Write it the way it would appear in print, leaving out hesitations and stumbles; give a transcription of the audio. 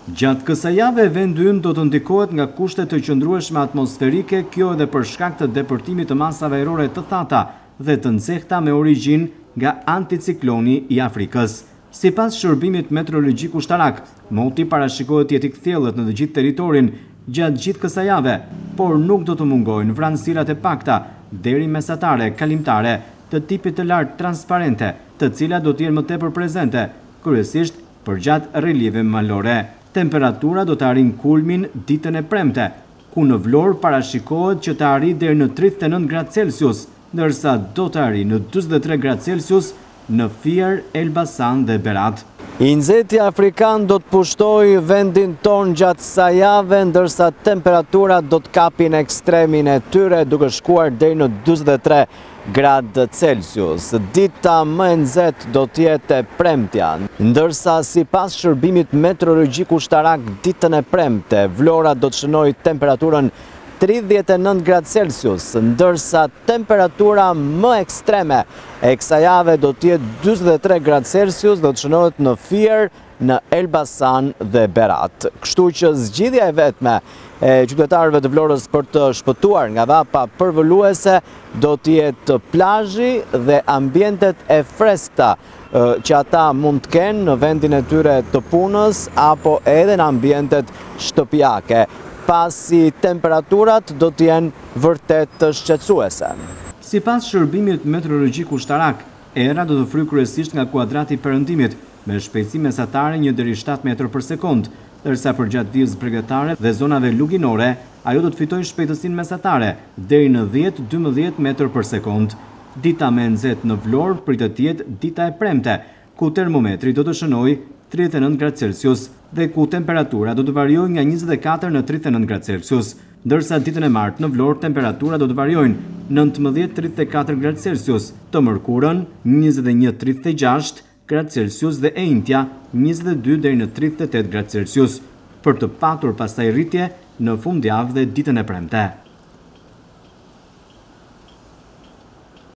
Gjatë kësaj jave, vendi ynë do të ndikohet nga kushtet të qëndrueshme atmosferike, kjo edhe për shkak të depërtimit të masave ajrore të thata dhe të nxehta me origjinë nga anticikloni i Afrikës. Sipas shërbimit meteorologjik ushtarak, moti parashikohet të jetë i kthjellët në të gjithë territorin gjatë gjithë kësaj jave, por nuk do të mungojnë vranësirat e pakta deri mesatare, kalimtare, të tipit të lartë transparente, të cilat do të jenë më tepër prezente, kryesisht përgjatë relieve malore. Temperatura do të arrijë kulmin ditën e premte, ku në Vlorë parashikohet që të arrijë deri në 39 gradë Celsius, ndërsa do të arrijë në 43 gradë Celsius në Fier, Elbasan dhe Berat. I nxehti afrikan do të pushtoj vendin ton gjatë kësaj jave, ndërsa temperaturat do të kapin ekstremin e tyre duke shkuar deri në 43 gradë Celsius. Dita më e nxehtë do të jetë e premtja, ndërsa sipas shërbimit meteorologjik ushtarak ditën e premte, Vlora do të shënojë temperaturën 39 gradë Celsius, ndërsa temperatura më ekstreme e kësaj jave do të jetë 43 gradë Celsius, do të shënohet në Fier, në Elbasan dhe Berat. Kështu që zgjidhja e vetme e qytetarëve të Vlorës për të shpëtuar nga vapa përvoluese do të jetë plazhi dhe ambientet e freskëta që ata mund të kenë në vendin e tyre të punës apo edhe në ambientet shtëpiake, pasi temperaturat do të jenë vërtet të shqetësuese. Sipas shërbimit meteorologjik ushtarak, era do të fryjë kryesisht nga kuadrati i perëndimit, me shpejtësi mesatare 1 deri 7 metër për sekond, ndërsa përgjatë dijes bregdetare dhe zonave luginore, ajo do të fitojë shpejtësinë mesatare deri në 10-12 metër për sekond. Dita më e nxehtë në Vlorë pritet të jetë dita e premte, ku termometri do të shënojë 39 gradë Celsius dhe ku temperatura do të variojë nga 24 në 39 gradë Celsius, ndërsa ditën e martë në Vlorë temperatura do të variojnë 19-34 gradë Celsius, të mërkurën 21-36 gradë Celsius dhe e njëjtja 22 deri në 38 gradë Celsius, për të patur pastaj rritje në fundjavë dhe ditën e premte.